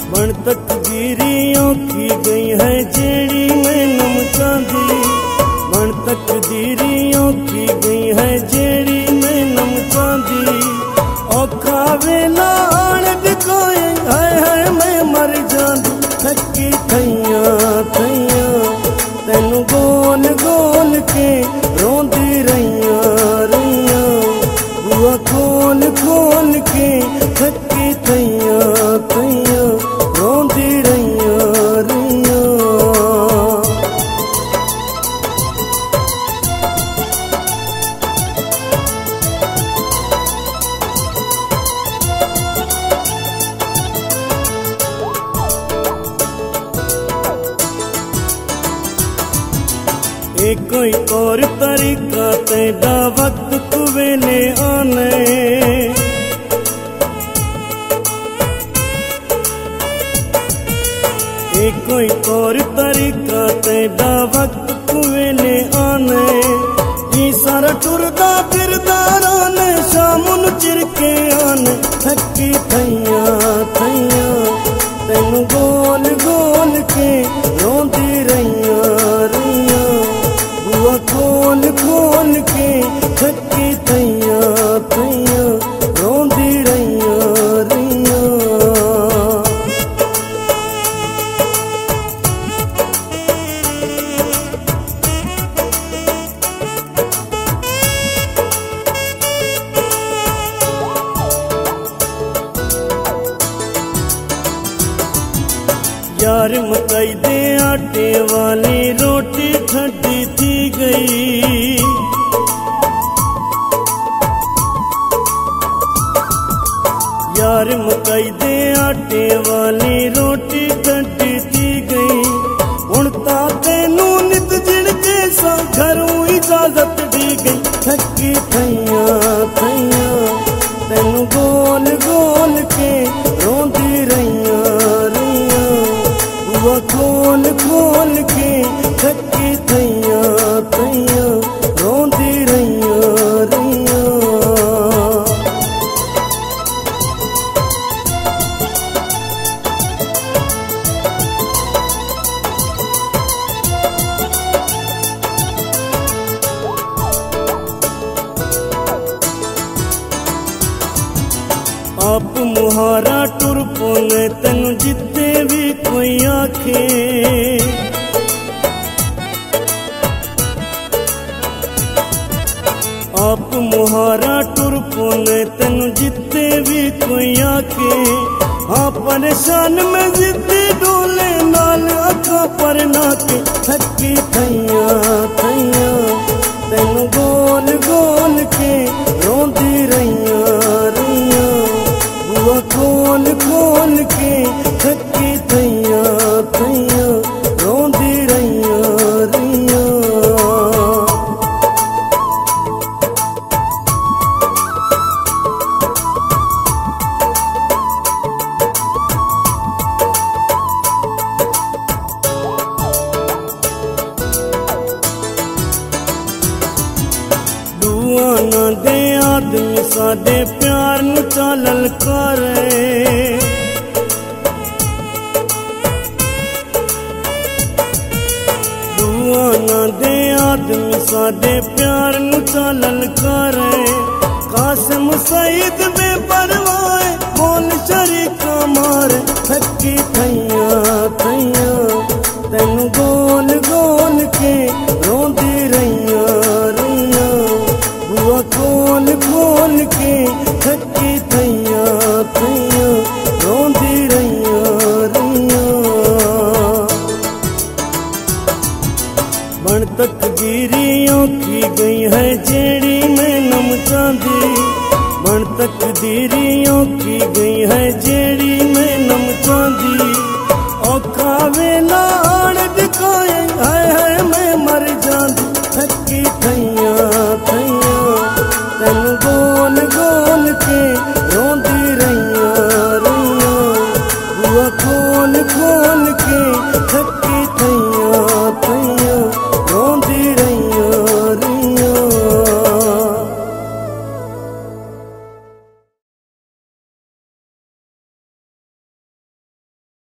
बन तकदीरियों की गई है जेड़ी मैं नम चांदी। बन तकदीरियों की गई है जेड़ी मैं नम चांदी। औखा वेला आण दिखोए है मैं मर जांदी। थकी थैया थैया तेनू गोल गोल के रोंदी रहिया रहिया। बुआ खोल खोल के थकी थैया थैया रोंदी रहिया रहिया। एक कोई और तरीका तेरा वक्त कुवेले आने। एक कोई और तरीका तेरा वक्त कुवेले आने। ये सारा टुरदा फिरदा राने शाम नू चिरके आने। थकी थैया थैया तेनू गोल गोल के रोंदी रहिया रहिया। बुआ खोल खोल के थकी थैया थैया रोंदी रहिया रहिया। यार मकई दे आटे वाली रोटी ठंडी थी गई। यार मकई दे आटे वाली रोटी ठंडी थी गई। हुण तां तैनू नित जिणके सा घरों इजाजत दी गई। थकी थैया थैया तैनू गोल गोल के रोंदी रहिया रहिया। बुआ खोल खोल के थकी थैया थैया रोंदी रहिया रहिया। आप मुहारा टुर पोने तेनू जिते भी कोई आखे। आप मुहारा टुर पोने तेनू जिते भी कोई आखे। हाँ परेशान में जिद्दी डोले नाल अखा पर नाके। थकी थैया थैया तेनू गोल गोल के रोंदी रहिया रहिया। बुआ खोल खोल के थकी थैया थैया रोंदी रहिया रहिया। दुआ ना दे आदमी साडे प्यार नू चालल करे। दुआ ना दे आदमी साडे प्यार नू चालल करे। कासिम सईद बेपरवाह बोल शरीका मारे। थकी थैया थैया तेनू गोल गोल के रोंदी रहिया रहिया। बुआ खोल खोल के थकी थैया थैया रोंदी रहिया रहिया। बन तकदीरियों की गई है जेड़ी मैं नम चांदी। बन तकदीरियों की गई है जेड़ी मैं नम चांदी। औखा वेला आण दिखोए है मैं मर जांदी। थकी थैया थैया तेनू गोल गोल के रोंदी रहिया रहिया। बुआ खोल खोल के थकी